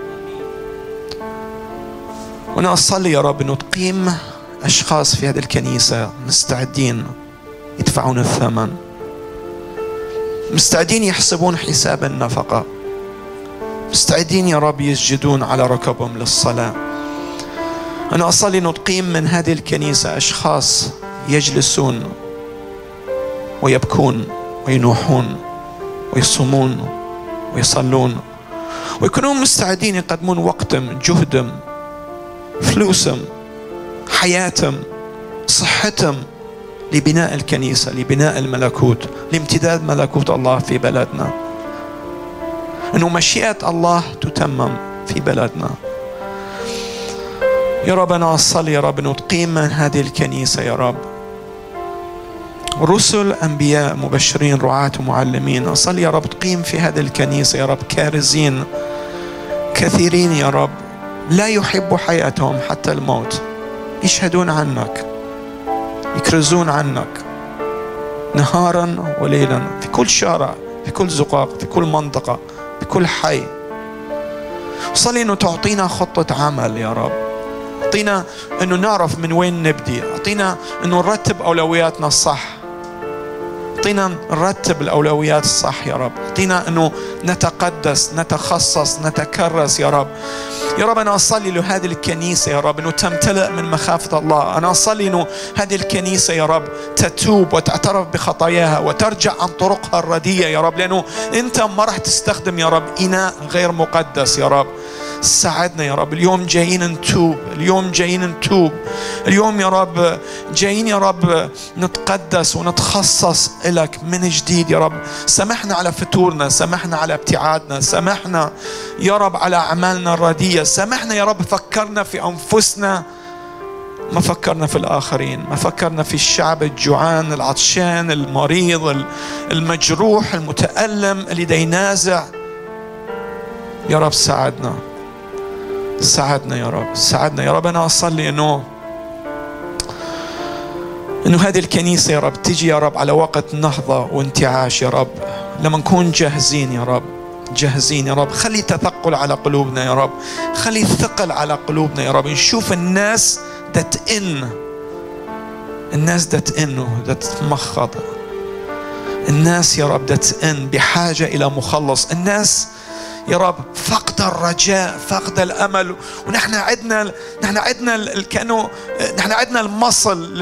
وأنا أصلي يا رب أنه تقيم أشخاص في هذه الكنيسة مستعدين يدفعون الثمن، مستعدين يحسبون حساب النفقة، مستعدين يا رب يسجدون على ركبهم للصلاة. أنا أصلي أنه تقيم من هذه الكنيسة أشخاص يجلسون ويبكون وينوحون ويصومون ويصلون، ويكونون مستعدين يقدمون وقتهم، جهدهم، فلوسهم، حياتهم، صحتهم لبناء الكنيسة، لبناء الملكوت، لامتداد ملكوت الله في بلدنا، أنه مشيئة الله تتمم في بلدنا. يا رب أنا أصلي يا رب أنه تقيم من هذه الكنيسة يا رب رسل، أنبياء، مبشرين، رعاة ومعلمين. أصلي يا رب تقيم في هذه الكنيسة يا رب كارزين كثيرين يا رب لا يحبوا حياتهم حتى الموت، يشهدون عنك، يكرزون عنك نهارا وليلا في كل شارع، في كل زقاق، في كل منطقة، في كل حي. صلي أنه تعطينا خطة عمل يا رب، أعطينا أنه نعرف من وين نبدي، أعطينا أنه نرتب أولوياتنا الصح، أعطينا نرتب الأولويات الصح يا رب، أعطينا أنه نتقدس، نتخصص، نتكرس يا رب. يا رب أنا أصلي لهذه الكنيسة يا رب أنه تمتلئ من مخافة الله. أنا أصلي أنه هذه الكنيسة يا رب تتوب وتعترف بخطاياها وترجع عن طرقها الرديئة يا رب، لأنه أنت ما راح تستخدم يا رب إناء غير مقدس يا رب. ساعدنا يا رب، اليوم جايين نتوب، اليوم جايين نتوب، اليوم يا رب جايين يا رب نتقدس ونتخصص إلك من جديد يا رب. سامحنا على فتورنا، سامحنا على ابتعادنا، سامحنا يا رب على أعمالنا الرديئة، سامحنا يا رب فكرنا في أنفسنا، ما فكرنا في الآخرين، ما فكرنا في الشعب الجوعان العطشان المريض المجروح المتألم اللي دا ينازع. يا رب ساعدنا، ساعدنا يا رب، ساعدنا يا رب. أنا أصلي إنه إنه هذه الكنيسة يا رب تيجي يا رب على وقت نهضة وانتعاش يا رب، لما نكون جاهزين يا رب، جاهزين يا رب. خلي تثقل على قلوبنا يا رب، خلي ثقل على قلوبنا يا رب. نشوف الناس دا تئن، الناس دا تئن دا تتمخض، الناس يا رب دا تئن بحاجة إلى مخلص، الناس يا رب فقد الرجاء، فقد الأمل. ونحن عدنا نحن عدنا كأنه نحن عدنا المصل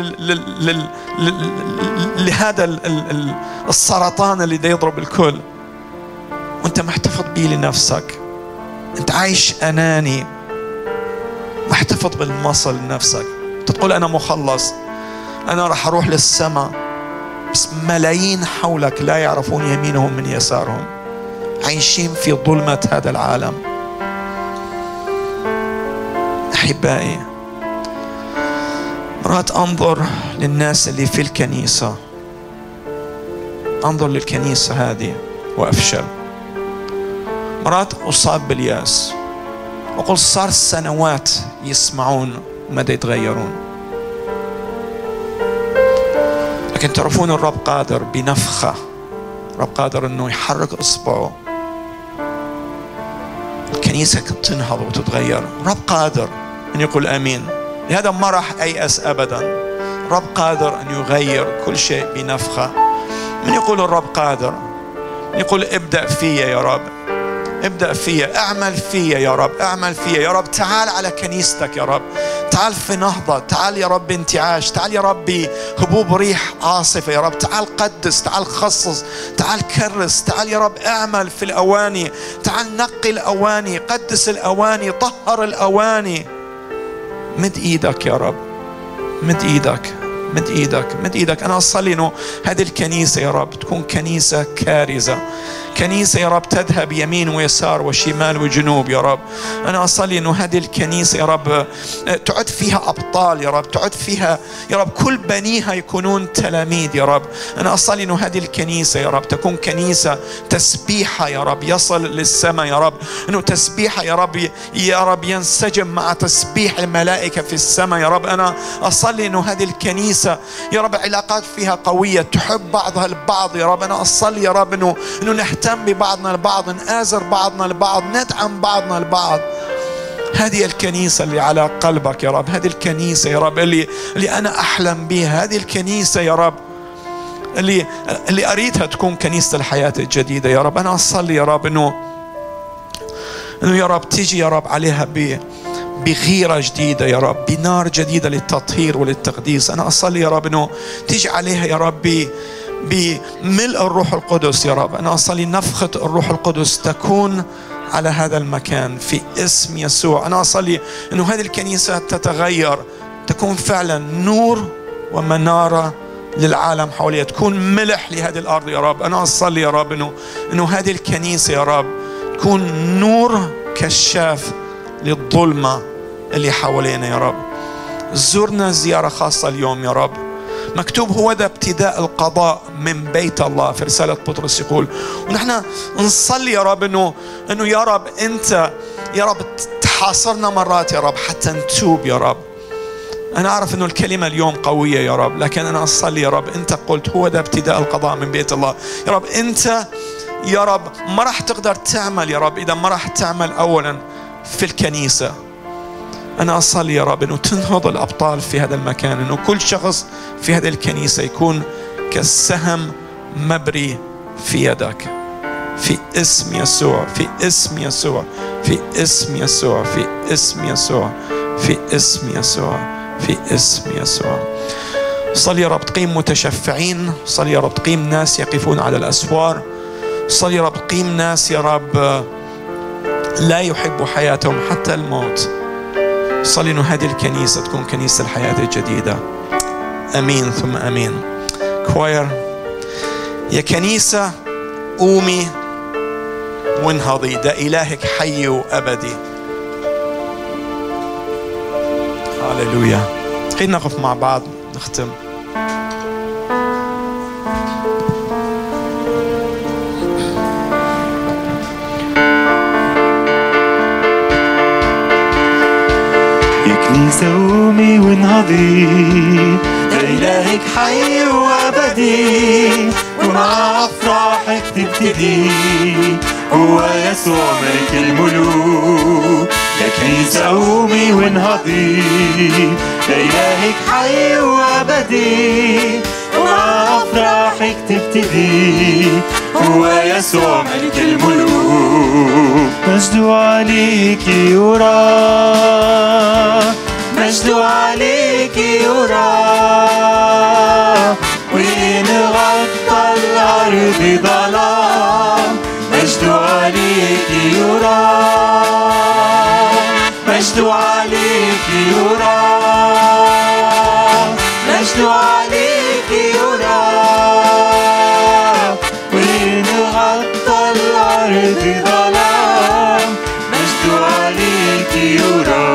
لهذا السرطان اللي دا يضرب الكل، وانت محتفظ بيه لنفسك، انت عايش أناني، محتفظ بالمصل لنفسك. تقول أنا مخلص، أنا راح أروح للسماء، بس ملايين حولك لا يعرفون يمينهم من يسارهم، عايشين في ظلمة هذا العالم. أحبائي، مرات أنظر للناس اللي في الكنيسة، أنظر للكنيسة هذه وأفشل. مرات أصاب بالياس، وأقول صار سنوات يسمعون وماذا يتغيرون. لكن تعرفون الرب قادر بنفخة، الرب قادر أنه يحرك إصبعه، الكنيسة تنهض وتتغير. رب قادر أن يقول آمين. لهذا ما راح أيأس أبدا. رب قادر أن يغير كل شيء بنفخة. من يقول الرب قادر؟ من يقول ابدأ فيا يا رب، ابدأ فيا، اعمل فيا يا رب، اعمل فيا يا رب. تعال على كنيستك يا رب، تعال في نهضة، تعال يا رب انتعاش، تعال يا رب بهبوب ريح عاصفة يا رب. تعال قدس، تعال خصص، تعال كرس، تعال يا رب اعمل في الأواني، تعال نقي الأواني، قدس الأواني، طهر الأواني. مد ايدك يا رب، مد ايدك، مد ايدك مد ايدك. انا اصلي انه هذه الكنيسة يا رب تكون كنيسة كارزة، كنيسة يا رب تذهب يمين ويسار وشمال وجنوب يا رب. أنا أصلي إنه هذه الكنيسة يا رب تعد فيها أبطال يا رب، تعد فيها يا رب كل بنيها يكونون تلاميذ يا رب. أنا أصلي إنه هذه الكنيسة يا رب تكون كنيسة تسبيحة يا رب يصل للسماء يا رب، إنه تسبيحة يا رب يا رب ينسجم مع تسبيح الملائكة في السماء يا رب. أنا أصلي إنه هذه الكنيسة يا رب علاقات فيها قوية، تحب بعضها البعض يا رب. أنا أصلي يا رب إنه إنه نهتم ببعضنا البعض، نآزر بعضنا البعض، ندعم بعضنا البعض. هذه الكنيسة اللي على قلبك يا رب، هذه الكنيسة يا رب اللي اللي أنا أحلم بها، هذه الكنيسة يا رب اللي اللي أريدها تكون كنيسة الحياة الجديدة يا رب. أنا أصلي يا رب إنه إنه يا رب تيجي يا رب عليها ب بغيرة جديدة يا رب، بنار جديدة للتطهير وللتقديس. أنا أصلي يا رب إنه تيجي عليها يا رب بملء الروح القدس يا رب. أنا أصلي نفخة الروح القدس تكون على هذا المكان في اسم يسوع. أنا أصلي أنه هذه الكنيسة تتغير، تكون فعلا نور ومنارة للعالم حواليها، تكون ملح لهذه الأرض يا رب. أنا أصلي يا رب أنه, إنه هذه الكنيسة يا رب تكون نور كشاف للظلمة اللي حوالينا يا رب. زرنا زيارة خاصة اليوم يا رب، مكتوب هو ده ابتداء القضاء من بيت الله في رسالة بطرس يقول. ونحن نصلي يا رب انه انه يا رب انت يا رب تحاصرنا مرات يا رب حتى نتوب يا رب. انا اعرف انه الكلمة اليوم قوية يا رب، لكن انا اصلي يا رب انت قلت هو ده ابتداء القضاء من بيت الله يا رب. انت يا رب ما راح تقدر تعمل يا رب اذا ما راح تعمل اولا في الكنيسة. أنا أصلي يا رب أنه تنهض الأبطال في هذا المكان، أنه كل شخص في هذه الكنيسة يكون كالسهم مبري في يدك في اسم يسوع، في اسم يسوع، في اسم يسوع، في اسم يسوع، في اسم يسوع، في اسم يسوع. صلي يا رب تقيم متشفعين، صلي يا رب تقيم ناس يقفون على الأسوار، صلي يا رب تقيم ناس يا رب لا يحبوا حياتهم حتى الموت. صلي إنه هذه الكنيسة تكون كنيسة الحياة الجديدة. أمين ثم أمين. كواير يا كنيسة قومي وانهضي، ده إلهك حي وأبدي. هاليلويا. خلينا نقف مع بعض نختم. كنيسة قومي وانهضي، ده إلهك حي وأبدي، ومع أفراحك تبتدي، هو يسوع ملك الملوك. يا كنيسة قومي وانهضي، ده إلهك حي وأبدي، ومع أفراحك تبتدي، هو يسوع ملك الملوك. مجد عليك يرى، مجد عليك يرى، وإن غطى الأرض ظلام، مجد عليك يرى، مجد عليك يرى، مجد عليك يرى، وإن غطى الأرض ظلام، مجد عليك يرى.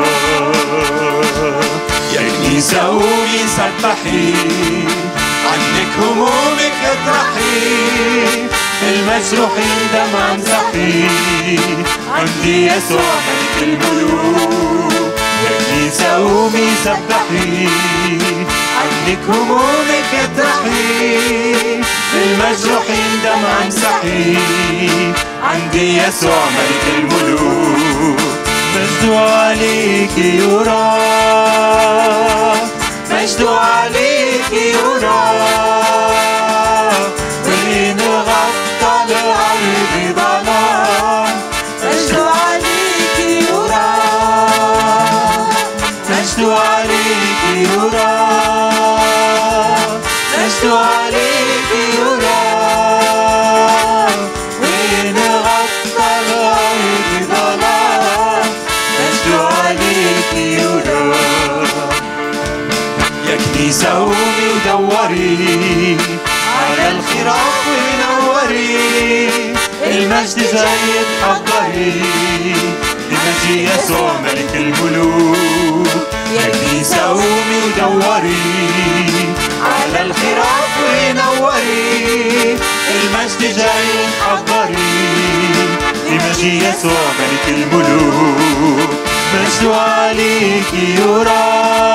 يا كنيسة قومي سبحي، عنك همومك اطرحي، المجروحين دمع امسحي، عندي يسوع ملك الملوك. يا كنيسة قومي سبحي، عنك همومك اطرحي، المجروحين دمع امسحي، عندي يسوع ملك الملوك. مجد عليك يرى، مجد عليك يرى، وإن غطى الأرض ظلام، مجد عليك يرى، مجد عليك يرى، مجد عليك يرى، وإن غطى الأرض ظلام، مجد عليك يرى. كنيسة قومي ودوري على الخراف ونوري المجد جاي تحضري لمجيء يسوع ملك الملوك يا كنيسة قومي ودوري على الخراف ونوري المجد جاي تحضري لمجيء يسوع ملك الملوك مجد عليك يرى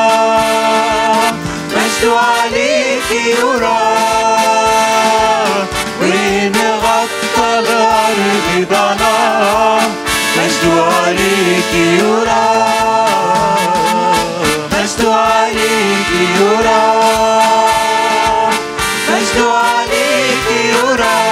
مجد عليك يرى وين غطى الأرض ظلام مجد عليك يرى مجد عليك يرى مجد عليك يرى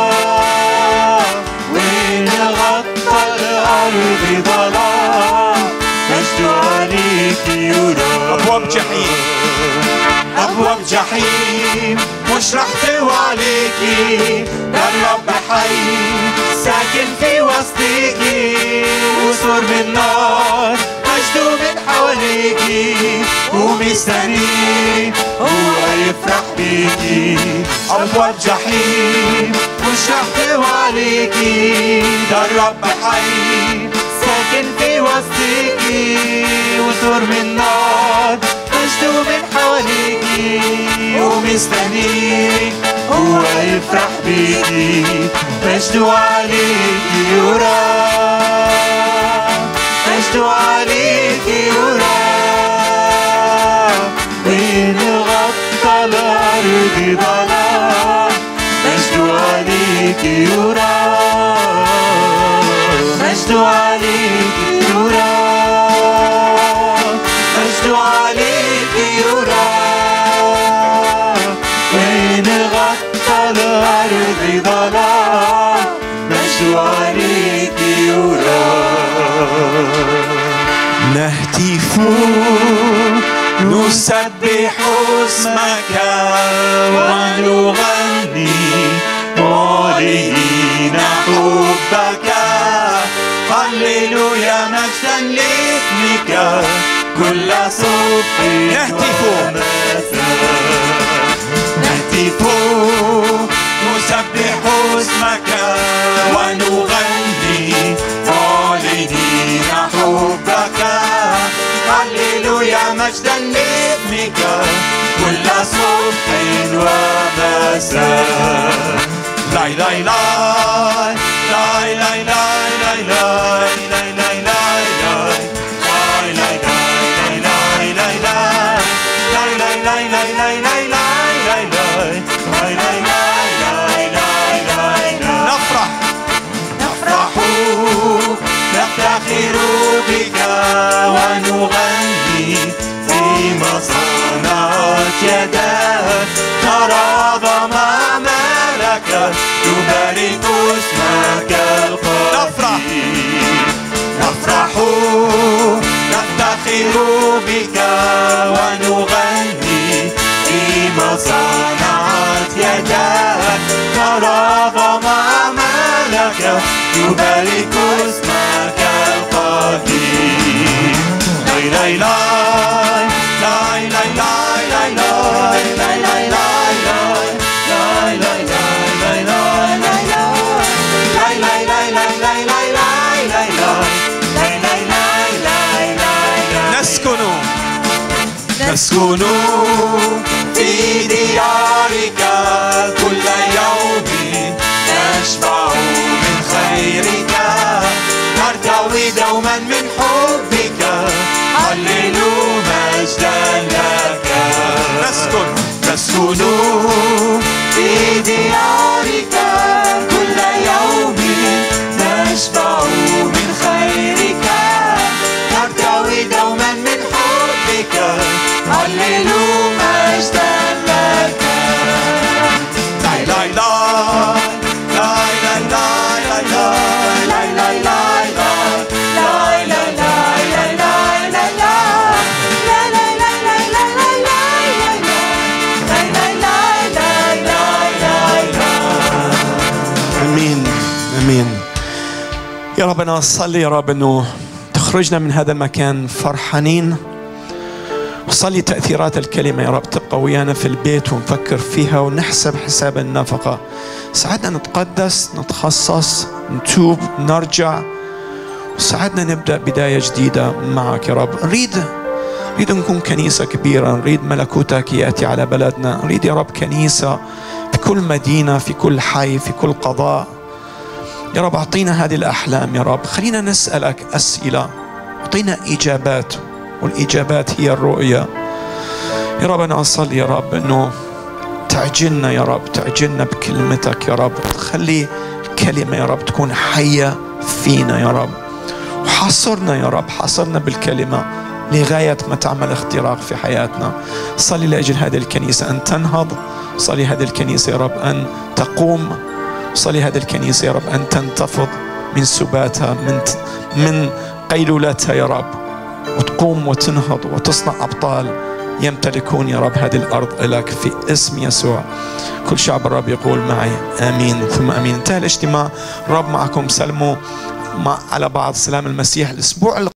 وين غطى الأرض ظلام مجد عليك يرى أبواب جحيم أبواب جحيم مش رح تقوى عليكي ده الرب حي ساكن في وسطيكي وسور من نار مجده من حواليكي ومستني هو يفرح بيكي أبواب جحيم مش رح تقوى عليكي ده الرب حي ساكن في وسطيكي وسور من نار مجده من حواليكي ومستني هو يفرح بيكي مجده عليكي يرى مجده عليكي يرى وين غطى الأرض ظلام مجده عليكي يرى مجده عليكي يرى مجده عليكي يرى وين غطى الأرض ظلام مجده عليكي يرى نهتف نسبح اسمك ونغني معلنين حبك هللويا مجدا لاسمك كل صوت نهتف نهتف نسبح اسمك ونغني معلنين حبك هللويا مجدا لاسمك كل صبح ومساء لاي لاي لاي لاي لاي لاي لاي لاي لاي لاي لاي نفرح نفرح نفتخر بك ونغني فيما صنعت يداك نرى عظم أعمالك يبارك اسمك القدير نفرح نفتخر بك ونغني فيما صنعت يداك نرى عظم أعمالك يبارك اسمك القدير لاي لاي لاي لاي لاي لاي لاي لاي لاي لاي لاي لاي نسكن نسكن في ديارك كل يوم نشبع من خيرك نرتوي دوما من حبك هللو مجدا لك نسكن نسكن في ديارك كل يوم نشبع من خيرك نرتوي دوما من حبك هللو مجدا لك لاي لاي لاي لاي لاي لاي لاي لاي لاي لاي امين امين. يا رب انا اصلي يا رب انه تخرجنا من هذا المكان فرحانين وصلي تأثيرات الكلمة يا رب تبقى ويانا في البيت ونفكر فيها ونحسب حساب النفقة. ساعدنا نتقدس، نتخصص، نتوب، نرجع، وساعدنا نبدأ بداية جديدة معك يا رب. نريد نريد نكون كنيسة كبيرة، نريد ملكوتك يأتي على بلدنا، نريد يا رب كنيسة في كل مدينة، في كل حي، في كل قضاء. يا رب أعطينا هذه الأحلام يا رب، خلينا نسألك أسئلة، أعطينا إجابات، والإجابات هي الرؤية. يا رب أنا أصلي يا رب أنه تعجلنا يا رب، تعجلنا بكلمتك يا رب، تخلي الكلمة يا رب تكون حية فينا يا رب، وحاصرنا يا رب، حاصرنا بالكلمة لغاية ما تعمل اختراق في حياتنا. صلي لأجل هذه الكنيسة أن تنهض، صلي هذه الكنيسة يا رب أن تقوم، صلي هذه الكنيسة يا رب أن تنتفض من سباتها، من من قيلولتها يا رب، وتقوم وتنهض وتصنع أبطال يمتلكون يا رب هذه الأرض لك في اسم يسوع. كل شعب الرب يقول معي آمين ثم آمين. انتهى الاجتماع، الرب معكم، سلموا مع على بعض سلام المسيح. الأسبوع